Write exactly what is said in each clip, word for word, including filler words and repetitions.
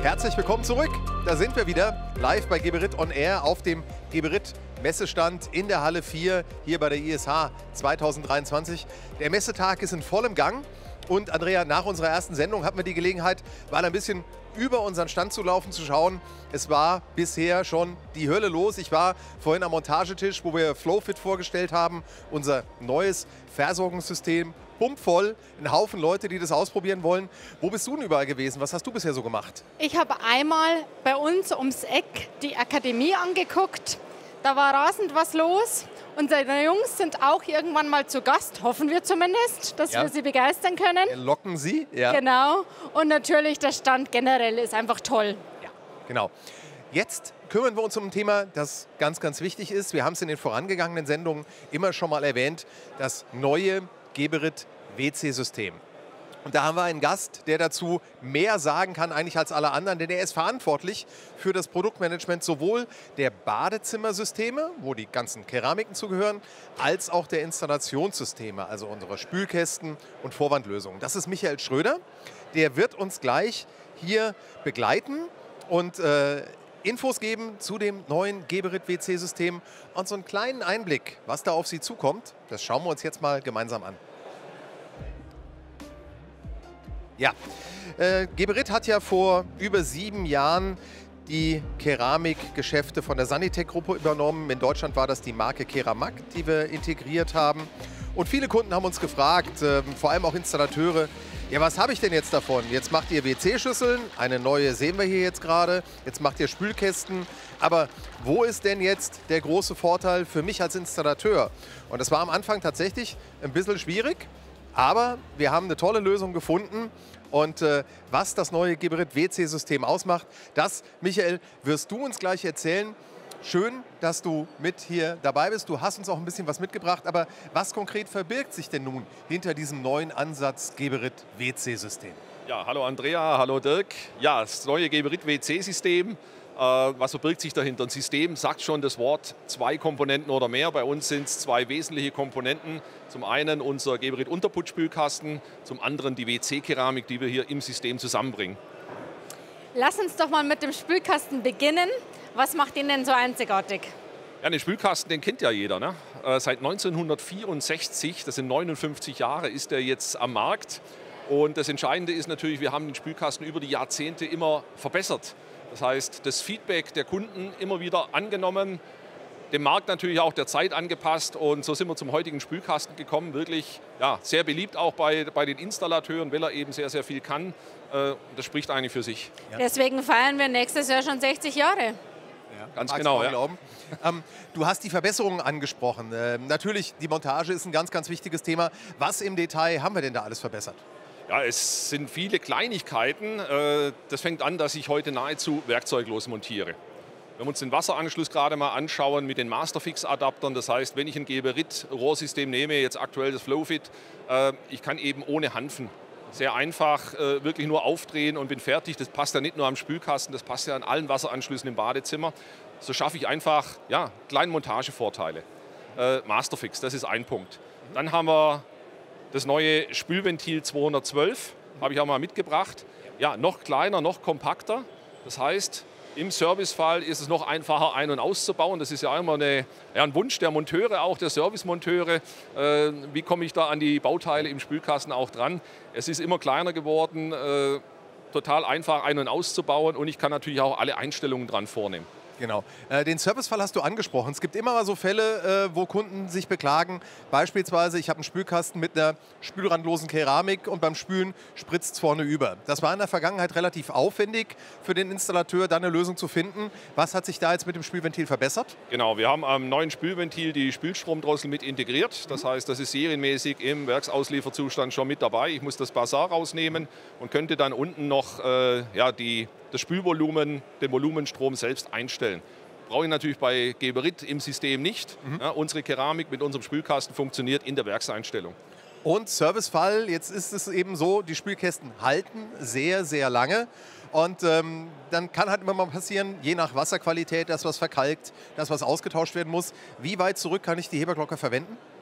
Herzlich willkommen zurück. Da sind wir wieder live bei Geberit on Air auf dem Geberit Messestand in der Halle vier hier bei der I S H zweitausenddreiundzwanzig. Der Messetag ist in vollem Gang. Und Andrea, nach unserer ersten Sendung hatten wir die Gelegenheit, mal ein bisschen über unseren Stand zu laufen, zu schauen. Es war bisher schon die Hölle los. Ich war vorhin am Montagetisch, wo wir FlowFit vorgestellt haben, unser neues Versorgungssystem. Pumpvoll, ein Haufen Leute, die das ausprobieren wollen. Wo bist du denn überall gewesen? Was hast du bisher so gemacht? Ich habe einmal bei uns ums Eck die Akademie angeguckt. Da war rasend was los. Unsere Jungs sind auch irgendwann mal zu Gast, hoffen wir zumindest, dass ja. wir sie begeistern können. Locken sie, ja. Genau. Und natürlich der Stand generell ist einfach toll. Ja, genau. Jetzt kümmern wir uns um ein Thema, das ganz, ganz wichtig ist. Wir haben es in den vorangegangenen Sendungen immer schon mal erwähnt, das neue Geberit W C-System. Und da haben wir einen Gast, der dazu mehr sagen kann eigentlich als alle anderen, denn er ist verantwortlich für das Produktmanagement sowohl der Badezimmersysteme, wo die ganzen Keramiken zugehören, als auch der Installationssysteme, also unsere Spülkästen und Vorwandlösungen. Das ist Michael Schröder, der wird uns gleich hier begleiten und äh, Infos geben zu dem neuen Geberit W C-System und so einen kleinen Einblick, was da auf Sie zukommt, das schauen wir uns jetzt mal gemeinsam an. Ja, äh, Geberit hat ja vor über sieben Jahren die Keramikgeschäfte von der Sanitec-Gruppe übernommen. In Deutschland war das die Marke Keramac, die wir integriert haben. Und viele Kunden haben uns gefragt, äh, vor allem auch Installateure, ja, was habe ich denn jetzt davon? Jetzt macht ihr W C-Schüsseln, eine neue sehen wir hier jetzt gerade, jetzt macht ihr Spülkästen. Aber wo ist denn jetzt der große Vorteil für mich als Installateur? Und das war am Anfang tatsächlich ein bisschen schwierig. Aber wir haben eine tolle Lösung gefunden und äh, was das neue Geberit W C-System ausmacht, das, Michael, wirst du uns gleich erzählen. Schön, dass du mit hier dabei bist. Du hast uns auch ein bisschen was mitgebracht, aber was konkret verbirgt sich denn nun hinter diesem neuen Ansatz Geberit W C-System? Ja, hallo Andrea, hallo Dirk. Ja, das neue Geberit W C-System. Was verbirgt sich dahinter? Ein System sagt schon das Wort zwei Komponenten oder mehr. Bei uns sind es zwei wesentliche Komponenten. Zum einen unser Geberit Unterputzspülkasten, zum anderen die W C-Keramik, die wir hier im System zusammenbringen. Lass uns doch mal mit dem Spülkasten beginnen. Was macht ihn denn so einzigartig? Ja, den Spülkasten, den kennt ja jeder. Ne? Seit neunzehnhundertvierundsechzig, das sind neunundfünfzig Jahre, ist er jetzt am Markt. Und das Entscheidende ist natürlich, wir haben den Spülkasten über die Jahrzehnte immer verbessert. Das heißt, das Feedback der Kunden immer wieder angenommen, dem Markt natürlich auch der Zeit angepasst und so sind wir zum heutigen Spülkasten gekommen. Wirklich ja, sehr beliebt auch bei, bei den Installateuren, weil er eben sehr, sehr viel kann. Das spricht eigentlich für sich. Ja. Deswegen feiern wir nächstes Jahr schon sechzig Jahre. Ja, ganz genau. Ja. ähm, du hast die Verbesserungen angesprochen. Ähm, natürlich, die Montage ist ein ganz, ganz wichtiges Thema. Was im Detail haben wir denn da alles verbessert? Ja, es sind viele Kleinigkeiten. Das fängt an, dass ich heute nahezu werkzeuglos montiere. Wenn wir uns den Wasseranschluss gerade mal anschauen mit den Masterfix-Adaptern, das heißt, wenn ich ein Geberit-Rohrsystem nehme, jetzt aktuell das FlowFit, ich kann eben ohne Hanfen sehr einfach wirklich nur aufdrehen und bin fertig. Das passt ja nicht nur am Spülkasten, das passt ja an allen Wasseranschlüssen im Badezimmer. So schaffe ich einfach ja, kleine Montagevorteile. Masterfix, das ist ein Punkt. Dann haben wir das neue Spülventil zweihundertzwölf, habe ich auch mal mitgebracht. Ja, noch kleiner, noch kompakter. Das heißt, im Servicefall ist es noch einfacher ein- und auszubauen. Das ist ja immer eine, ja, ein Wunsch der Monteure, auch der Servicemonteure. Äh, wie komme ich da an die Bauteile im Spülkasten auch dran? Es ist immer kleiner geworden, äh, total einfach ein- und auszubauen und ich kann natürlich auch alle Einstellungen dran vornehmen. Genau. Äh, den Servicefall hast du angesprochen. Es gibt immer mal so Fälle, äh, wo Kunden sich beklagen. Beispielsweise, ich habe einen Spülkasten mit einer spülrandlosen Keramik und beim Spülen spritzt es vorne über. Das war in der Vergangenheit relativ aufwendig für den Installateur, da eine Lösung zu finden. Was hat sich da jetzt mit dem Spülventil verbessert? Genau, wir haben am neuen Spülventil die Spülstromdrossel mit integriert. Das heißt, das ist serienmäßig im Werksauslieferzustand schon mit dabei. Ich muss das Basar rausnehmen und könnte dann unten noch äh, ja, die das Spülvolumen, den Volumenstrom selbst einstellen. Brauche ich natürlich bei Geberit im System nicht. Mhm. Ja, unsere Keramik mit unserem Spülkasten funktioniert in der Werkseinstellung. Und Servicefall, jetzt ist es eben so, die Spülkästen halten sehr, sehr lange. Und ähm, dann kann halt immer mal passieren, je nach Wasserqualität, dass was verkalkt, dass was ausgetauscht werden muss. Wie weit zurück kann ich die Heberglocke verwenden?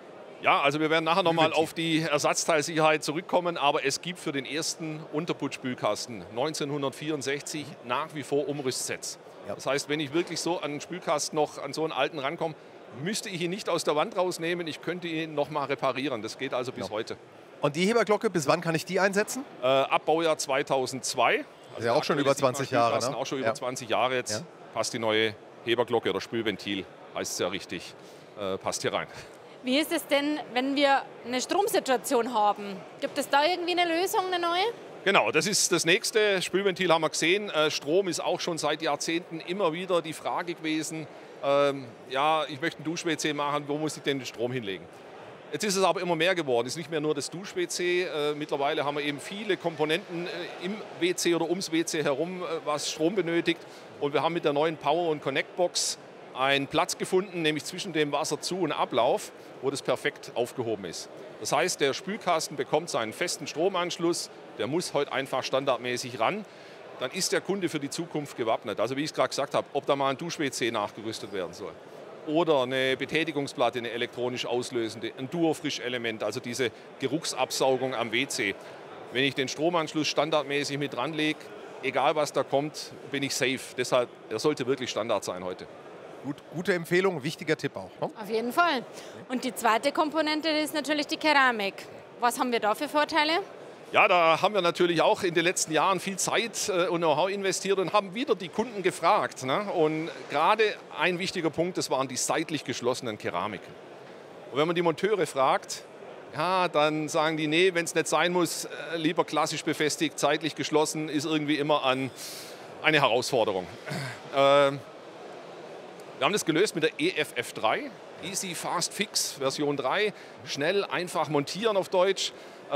Ja, also wir werden nachher nochmal auf die Ersatzteilsicherheit zurückkommen, aber es gibt für den ersten Unterputzspülkasten neunzehnhundertvierundsechzig nach wie vor Umrisssets. Ja. Das heißt, wenn ich wirklich so an einen Spülkasten noch an so einen alten rankomme, müsste ich ihn nicht aus der Wand rausnehmen, ich könnte ihn nochmal reparieren. Das geht also bis ja. heute. Und die Heberglocke, bis wann kann ich die einsetzen? Äh, ab Baujahr zweitausendzwei. Also das ist ja auch schon über zwanzig Jahre. Ne? Auch schon ja. über zwanzig Jahre jetzt. Ja. Passt die neue Heberglocke oder Spülventil, heißt es ja richtig, äh, passt hier rein. Wie ist es denn, wenn wir eine Stromsituation haben? Gibt es da irgendwie eine Lösung, eine neue? Genau, das ist das nächste. Spülventil haben wir gesehen. Äh, Strom ist auch schon seit Jahrzehnten immer wieder die Frage gewesen. Ähm, ja, ich möchte ein Dusch-W C machen, wo muss ich denn den Strom hinlegen? Jetzt ist es aber immer mehr geworden. Es ist nicht mehr nur das Dusch-W C. Äh, mittlerweile haben wir eben viele Komponenten äh, im W C oder ums W C herum, äh, was Strom benötigt. Und wir haben mit der neuen Power- und Connect-Box einen Platz gefunden, nämlich zwischen dem Wasserzu- und Ablauf, wo das perfekt aufgehoben ist. Das heißt, der Spülkasten bekommt seinen festen Stromanschluss, der muss heute einfach standardmäßig ran. Dann ist der Kunde für die Zukunft gewappnet. Also wie ich es gerade gesagt habe, ob da mal ein Dusch-W C nachgerüstet werden soll. Oder eine Betätigungsplatte, eine elektronisch auslösende, ein Duo-Frisch-Element, also diese Geruchsabsaugung am W C. Wenn ich den Stromanschluss standardmäßig mit dranlege, egal was da kommt, bin ich safe. Deshalb, er sollte wirklich Standard sein heute. Gut, gute Empfehlung, wichtiger Tipp auch. Ne? Auf jeden Fall. Und die zweite Komponente ist natürlich die Keramik. Was haben wir da für Vorteile? Ja, da haben wir natürlich auch in den letzten Jahren viel Zeit und Know-how investiert und haben wieder die Kunden gefragt. Ne? Und gerade ein wichtiger Punkt, das waren die seitlich geschlossenen Keramiken. Und wenn man die Monteure fragt, ja, dann sagen die, nee, wenn es nicht sein muss, lieber klassisch befestigt, seitlich geschlossen, ist irgendwie immer an eine Herausforderung. Äh, Wir haben das gelöst mit der E F F drei, Easy Fast Fix Version drei, schnell, einfach montieren auf Deutsch.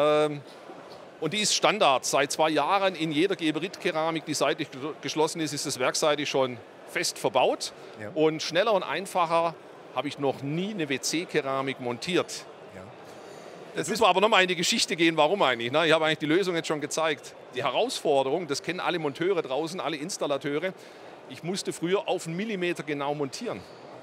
Und die ist Standard. Seit zwei Jahren in jeder Geberit-Keramik, die seitlich geschlossen ist, ist es werkseitig schon fest verbaut. Ja. Und schneller und einfacher habe ich noch nie eine W C-Keramik montiert. Ja. Jetzt müssen wir aber nochmal in die Geschichte gehen, warum eigentlich. Ich habe eigentlich die Lösung jetzt schon gezeigt. Die Herausforderung, das kennen alle Monteure draußen, alle Installateure, ich musste früher auf einen Millimeter genau montieren.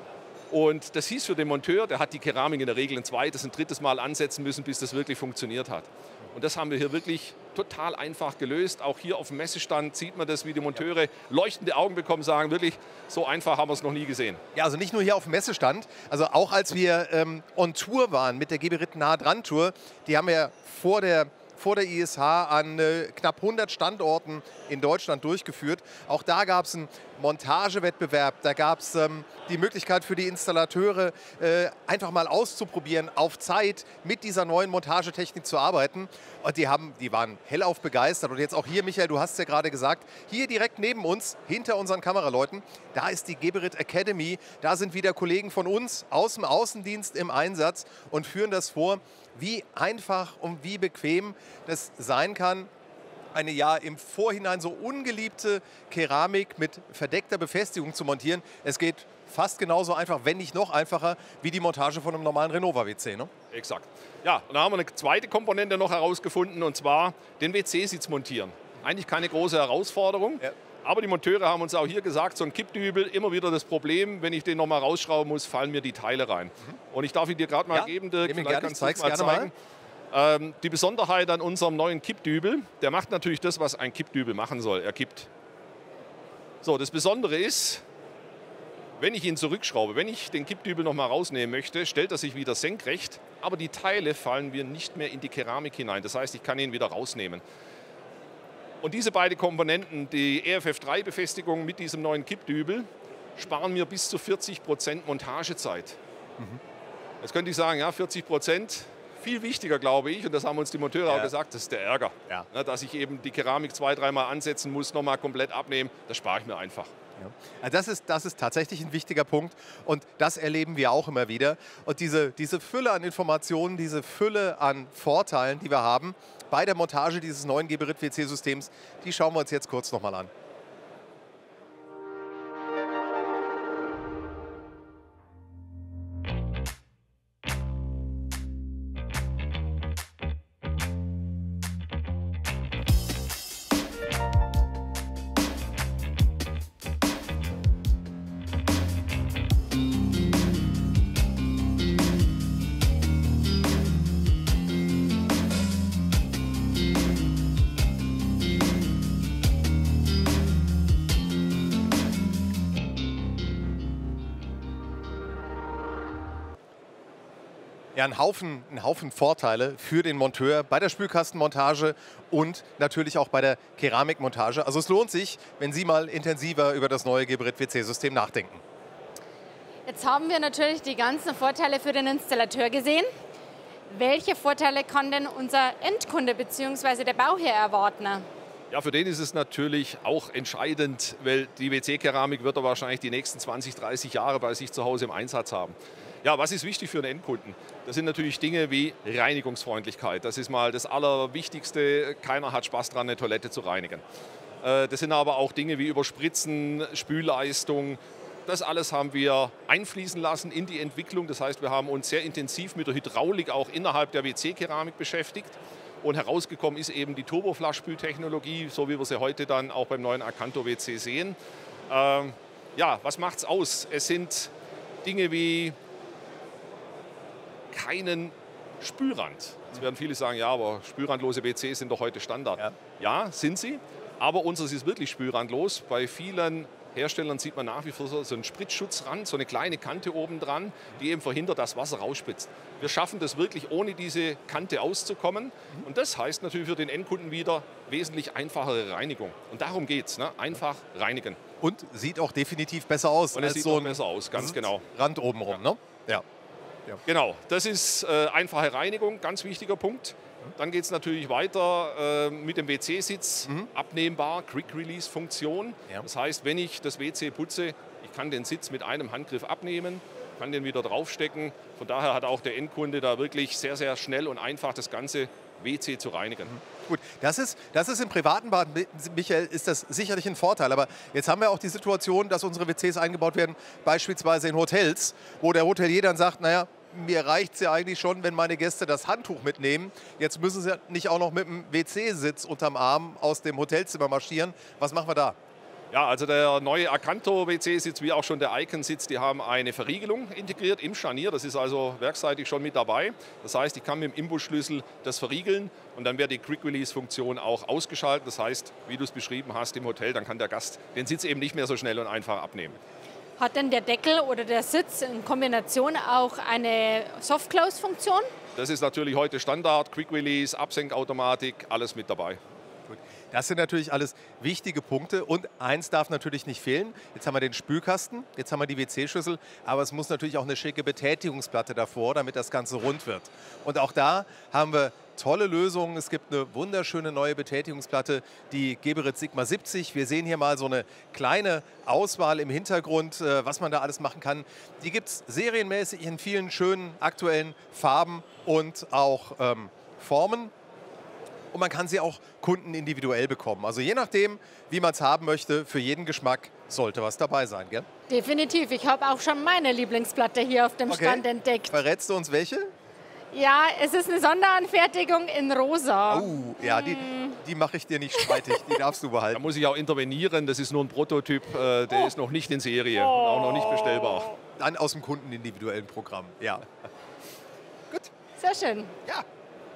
Und das hieß für den Monteur, der hat die Keramik in der Regel ein zweites, ein drittes Mal ansetzen müssen, bis das wirklich funktioniert hat. Und das haben wir hier wirklich total einfach gelöst. Auch hier auf dem Messestand sieht man das, wie die Monteure leuchtende Augen bekommen, sagen wirklich, so einfach haben wir es noch nie gesehen. Ja, also nicht nur hier auf dem Messestand, also auch als wir ähm, on Tour waren mit der Geberit Nah Dran Tour, die haben wir vor der vor der I S H an äh, knapp hundert Standorten in Deutschland durchgeführt. Auch da gab es einen Montagewettbewerb, da gab es ähm, die Möglichkeit für die Installateure, äh, einfach mal auszuprobieren, auf Zeit mit dieser neuen Montagetechnik zu arbeiten. Und die, haben, die waren hellauf begeistert. Und jetzt auch hier, Michael, du hast es ja gerade gesagt, hier direkt neben uns, hinter unseren Kameraleuten, da ist die Geberit Academy. Da sind wieder Kollegen von uns aus dem Außendienst im Einsatz und führen das vor, wie einfach und wie bequem das sein kann, eine ja im Vorhinein so ungeliebte Keramik mit verdeckter Befestigung zu montieren. Es geht fast genauso einfach, wenn nicht noch einfacher, wie die Montage von einem normalen Renova-W C. Ne? Exakt. Ja, und da haben wir eine zweite Komponente noch herausgefunden, und zwar den W C-Sitz montieren. Eigentlich keine große Herausforderung. Ja. Aber die Monteure haben uns auch hier gesagt, so ein Kippdübel, immer wieder das Problem, wenn ich den noch mal rausschrauben muss, fallen mir die Teile rein. Mhm. Und ich darf ihn dir gerade mal ja, geben, Dirk, vielleicht kannst du es mal zeigen. Mal. Ähm, die Besonderheit an unserem neuen Kippdübel, der macht natürlich das, was ein Kippdübel machen soll. Er kippt. So, das Besondere ist, wenn ich ihn zurückschraube, wenn ich den Kippdübel noch mal rausnehmen möchte, stellt er sich wieder senkrecht, aber die Teile fallen mir nicht mehr in die Keramik hinein. Das heißt, ich kann ihn wieder rausnehmen. Und diese beiden Komponenten, die E F F drei Befestigung mit diesem neuen Kippdübel, sparen mir bis zu vierzig Prozent Montagezeit. Mhm. Jetzt könnte ich sagen, ja, vierzig Prozent, viel wichtiger, glaube ich, und das haben uns die Monteure ja. auch gesagt, das ist der Ärger. Ja. Ja, dass ich eben die Keramik zwei, dreimal ansetzen muss, nochmal komplett abnehmen, das spare ich mir einfach. Ja. Also das ist, das ist tatsächlich ein wichtiger Punkt und das erleben wir auch immer wieder. Und diese, diese Fülle an Informationen, diese Fülle an Vorteilen, die wir haben bei der Montage dieses neuen Geberit-W C-Systems, die schauen wir uns jetzt kurz nochmal an. Ja, ein Haufen, ein Haufen Vorteile für den Monteur bei der Spülkastenmontage und natürlich auch bei der Keramikmontage. Also es lohnt sich, wenn Sie mal intensiver über das neue Geberit W C-System nachdenken. Jetzt haben wir natürlich die ganzen Vorteile für den Installateur gesehen. Welche Vorteile kann denn unser Endkunde bzw. der Bauherr erwarten? Ja, für den ist es natürlich auch entscheidend, weil die W C-Keramik wird er wahrscheinlich die nächsten zwanzig, dreißig Jahre bei sich zu Hause im Einsatz haben. Ja, was ist wichtig für den Endkunden? Das sind natürlich Dinge wie Reinigungsfreundlichkeit. Das ist mal das Allerwichtigste. Keiner hat Spaß daran, eine Toilette zu reinigen. Das sind aber auch Dinge wie Überspritzen, Spülleistung. Das alles haben wir einfließen lassen in die Entwicklung. Das heißt, wir haben uns sehr intensiv mit der Hydraulik auch innerhalb der W C-Keramik beschäftigt. Und herausgekommen ist eben die Turboflaschspültechnologie, so wie wir sie heute dann auch beim neuen Acanto W C sehen. Ähm, ja, was macht es aus? Es sind Dinge wie keinen Spülrand. Jetzt werden viele sagen, ja, aber spülrandlose W Cs sind doch heute Standard. Ja, ja sind sie, aber unseres ist wirklich spülrandlos. Bei vielen Herstellern sieht man nach wie vor so einen Spritzschutzrand, so eine kleine Kante oben dran, die eben verhindert, dass Wasser rausspritzt. Wir schaffen das wirklich, ohne diese Kante auszukommen. Und das heißt natürlich für den Endkunden wieder wesentlich einfachere Reinigung. Und darum geht es, ne? Einfach reinigen. Und sieht auch definitiv besser aus. Und es sieht so ein besser aus, ganz genau. Rand oben rum, ja. ne? Ja. Ja. Genau, das ist äh, einfache Reinigung, ganz wichtiger Punkt. Dann geht es natürlich weiter äh, mit dem W C-Sitz, mhm. abnehmbar, Quick-Release-Funktion. Ja. Das heißt, wenn ich das W C putze, ich kann den Sitz mit einem Handgriff abnehmen, kann den wieder draufstecken. Von daher hat auch der Endkunde da wirklich sehr, sehr schnell und einfach das ganze W C zu reinigen. Mhm. Gut, das ist, das ist im privaten Bad, Michael, ist das sicherlich ein Vorteil. Aber jetzt haben wir auch die Situation, dass unsere W Cs eingebaut werden, beispielsweise in Hotels, wo der Hotelier dann sagt, naja, mir reicht es ja eigentlich schon, wenn meine Gäste das Handtuch mitnehmen. Jetzt müssen sie nicht auch noch mit dem W C-Sitz unterm Arm aus dem Hotelzimmer marschieren. Was machen wir da? Ja, also der neue Acanto W C-Sitz, wie auch schon der Icon-Sitz, die haben eine Verriegelung integriert im Scharnier. Das ist also werkseitig schon mit dabei. Das heißt, ich kann mit dem Imbusschlüssel das verriegeln und dann wird die Quick-Release-Funktion auch ausgeschaltet. Das heißt, wie du es beschrieben hast im Hotel, dann kann der Gast den Sitz eben nicht mehr so schnell und einfach abnehmen. Hat denn der Deckel oder der Sitz in Kombination auch eine Soft-Close-Funktion? Das ist natürlich heute Standard, Quick-Release, Absenkautomatik, alles mit dabei. Gut. Das sind natürlich alles wichtige Punkte und eins darf natürlich nicht fehlen. Jetzt haben wir den Spülkasten, jetzt haben wir die W C-Schüssel, aber es muss natürlich auch eine schicke Betätigungsplatte davor, damit das Ganze rund wird. Und auch da haben wir tolle Lösungen. Es gibt eine wunderschöne neue Betätigungsplatte, die Geberit Sigma siebzig. Wir sehen hier mal so eine kleine Auswahl im Hintergrund, was man da alles machen kann. Die gibt es serienmäßig in vielen schönen aktuellen Farben und auch ähm, Formen. Und man kann sie auch kundenindividuell bekommen. Also je nachdem, wie man es haben möchte, für jeden Geschmack sollte was dabei sein, gell? Definitiv. Ich habe auch schon meine Lieblingsplatte hier auf dem okay. Stand entdeckt. Verrätst du uns welche? Ja, es ist eine Sonderanfertigung in rosa. Oh, ja, die, die mache ich dir nicht streitig, die darfst du behalten. Da muss ich auch intervenieren, das ist nur ein Prototyp, äh, der oh. ist noch nicht in Serie oh. und auch noch nicht bestellbar. Dann aus dem kundenindividuellen Programm, ja. Gut. Sehr schön. Ja.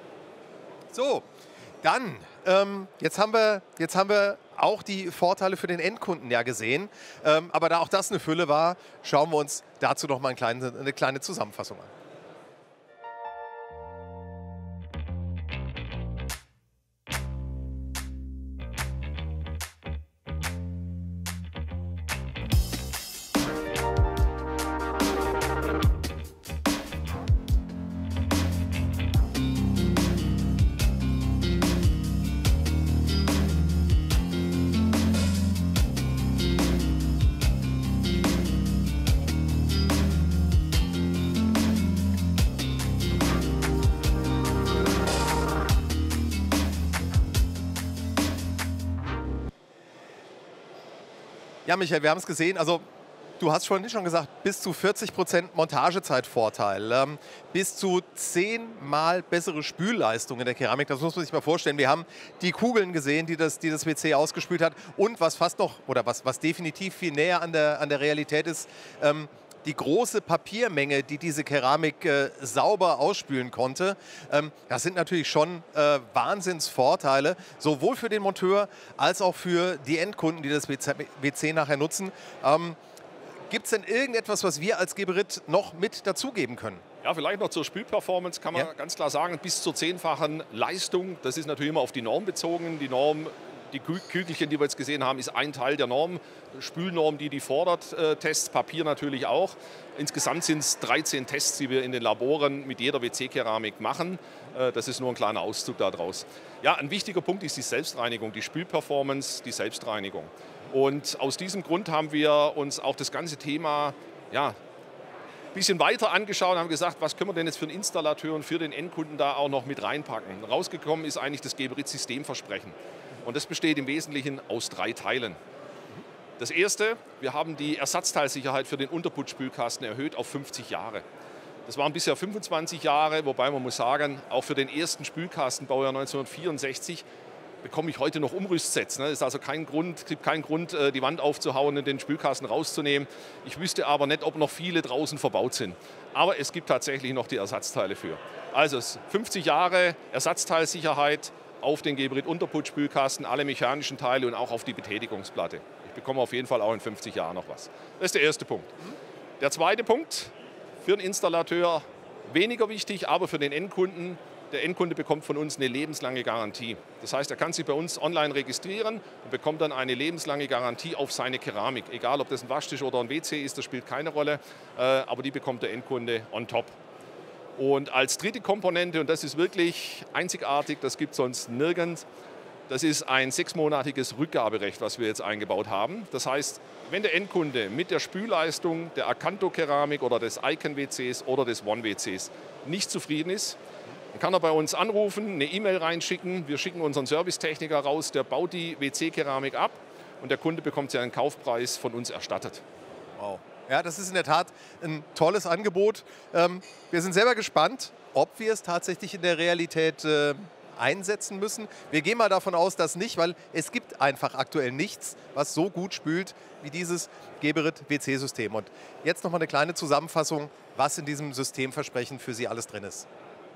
So, dann, ähm, jetzt, haben wir, jetzt haben wir auch die Vorteile für den Endkunden ja gesehen. Ähm, aber da auch das eine Fülle war, schauen wir uns dazu noch mal eine kleine, eine kleine Zusammenfassung an. Ja, Michael, wir haben es gesehen. Also, du hast schon, schon gesagt, bis zu vierzig Prozent Montagezeitvorteil, ähm, bis zu zehnmal bessere Spülleistung in der Keramik. Das muss man sich mal vorstellen. Wir haben die Kugeln gesehen, die das, die das W C ausgespült hat. Und was fast noch, oder was, was definitiv viel näher an der, an der Realität ist, ähm, die große Papiermenge, die diese Keramik äh, sauber ausspülen konnte. Ähm, das sind natürlich schon äh, Wahnsinnsvorteile, sowohl für den Monteur als auch für die Endkunden, die das W C nachher nutzen. Ähm, Gibt es denn irgendetwas, was wir als Geberit noch mit dazugeben können? Ja, vielleicht noch zur Spülperformance kann man ja. ganz klar sagen, bis zur zehnfachen Leistung. Das ist natürlich immer auf die Norm bezogen. Die Norm, die Kügelchen, die wir jetzt gesehen haben, ist ein Teil der Norm. Spülnorm, die die fordert, äh, Tests, Papier natürlich auch. Insgesamt sind es dreizehn Tests, die wir in den Laboren mit jeder W C-Keramik machen. Äh, das ist nur ein kleiner Auszug daraus. Ja, ein wichtiger Punkt ist die Selbstreinigung, die Spülperformance, die Selbstreinigung. Und aus diesem Grund haben wir uns auch das ganze Thema ja, ein bisschen weiter angeschaut und haben gesagt, was können wir denn jetzt für den Installateur und für den Endkunden da auch noch mit reinpacken. Rausgekommen ist eigentlich das Geberit-Systemversprechen. Und das besteht im Wesentlichen aus drei Teilen. Das erste, wir haben die Ersatzteilsicherheit für den Unterputzspülkasten erhöht auf fünfzig Jahre. Das waren bisher fünfundzwanzig Jahre, wobei man muss sagen, auch für den ersten Spülkasten, Baujahr neunzehnhundertvierundsechzig, bekomme ich heute noch Umrüstsets. Es ist also kein Grund, gibt keinen Grund, die Wand aufzuhauen und den Spülkasten rauszunehmen. Ich wüsste aber nicht, ob noch viele draußen verbaut sind. Aber es gibt tatsächlich noch die Ersatzteile für. Also fünfzig Jahre Ersatzteilsicherheit auf den Geberit Unterputzspülkasten, alle mechanischen Teile und auch auf die Betätigungsplatte. Ich bekomme auf jeden Fall auch in fünfzig Jahren noch was. Das ist der erste Punkt. Der zweite Punkt, für den Installateur weniger wichtig, aber für den Endkunden. Der Endkunde bekommt von uns eine lebenslange Garantie. Das heißt, er kann sich bei uns online registrieren und bekommt dann eine lebenslange Garantie auf seine Keramik. Egal, ob das ein Waschtisch oder ein W C ist, das spielt keine Rolle, aber die bekommt der Endkunde on top. Und als dritte Komponente, und das ist wirklich einzigartig, das gibt es sonst nirgends, das ist ein sechsmonatiges Rückgaberecht, was wir jetzt eingebaut haben. Das heißt, wenn der Endkunde mit der Spülleistung der Acanto-Keramik oder des Icon-W Cs oder des One-W Cs nicht zufrieden ist, dann kann er bei uns anrufen, eine E-Mail reinschicken. Wir schicken unseren Servicetechniker raus, der baut die W C-Keramik ab und der Kunde bekommt ja einen Kaufpreis von uns erstattet. Wow. Ja, das ist in der Tat ein tolles Angebot. Ähm, wir sind selber gespannt, ob wir es tatsächlich in der Realität äh, einsetzen müssen. Wir gehen mal davon aus, dass nicht, weil es gibt einfach aktuell nichts, was so gut spült wie dieses Geberit W C-System. Und jetzt noch mal eine kleine Zusammenfassung, was in diesem Systemversprechen für Sie alles drin ist.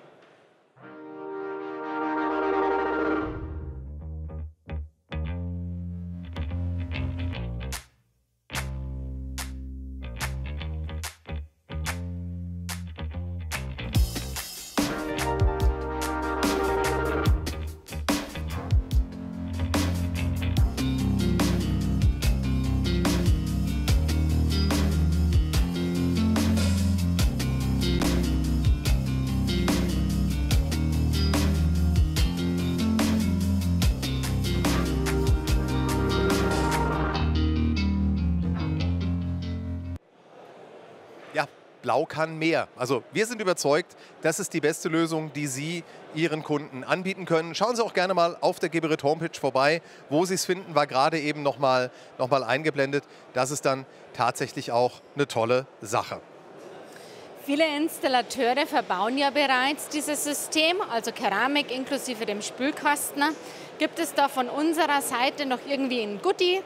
Blau kann mehr. Also wir sind überzeugt, das ist die beste Lösung, die Sie Ihren Kunden anbieten können. Schauen Sie auch gerne mal auf der Geberit Homepage vorbei. Wo Sie es finden, war gerade eben noch mal, noch mal eingeblendet. Das ist dann tatsächlich auch eine tolle Sache. Viele Installateure verbauen ja bereits dieses System, also Keramik inklusive dem Spülkasten. Gibt es da von unserer Seite noch irgendwie ein Goodie?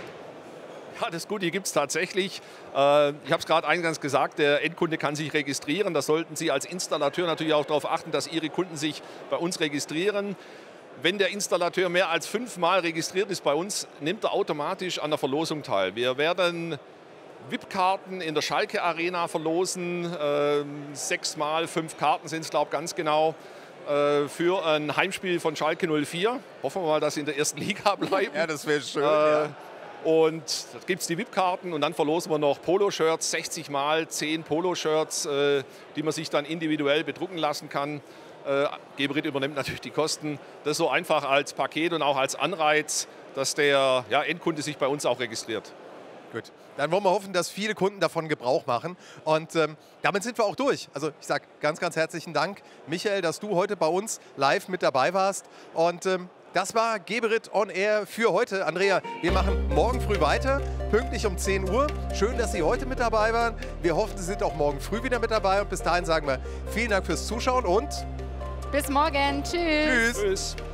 Ja, das Goodie gibt es tatsächlich. Ich habe es gerade eingangs gesagt, der Endkunde kann sich registrieren. Da sollten Sie als Installateur natürlich auch darauf achten, dass Ihre Kunden sich bei uns registrieren. Wenn der Installateur mehr als fünfmal registriert ist bei uns, nimmt er automatisch an der Verlosung teil. Wir werden V I P-Karten in der Schalke Arena verlosen. Sechsmal fünf Karten sind es, glaube ich, ganz genau. Für ein Heimspiel von Schalke null vier. Hoffen wir mal, dass sie in der ersten Liga bleiben. Ja, das wäre schön. Äh, ja. Und da gibt es die V I P-Karten und dann verlosen wir noch Poloshirts, sechzig mal zehn Poloshirts, äh, die man sich dann individuell bedrucken lassen kann. Äh, Geberit übernimmt natürlich die Kosten. Das so einfach als Paket und auch als Anreiz, dass der ja, Endkunde sich bei uns auch registriert. Gut, dann wollen wir hoffen, dass viele Kunden davon Gebrauch machen. Und ähm, damit sind wir auch durch. Also ich sage ganz, ganz herzlichen Dank, Michael, dass du heute bei uns live mit dabei warst. Und ähm, das war Geberit on Air für heute. Andrea, wir machen morgen früh weiter, pünktlich um zehn Uhr. Schön, dass Sie heute mit dabei waren. Wir hoffen, Sie sind auch morgen früh wieder mit dabei. Und bis dahin sagen wir vielen Dank fürs Zuschauen und bis morgen. Tschüss. Tschüss. Tschüss.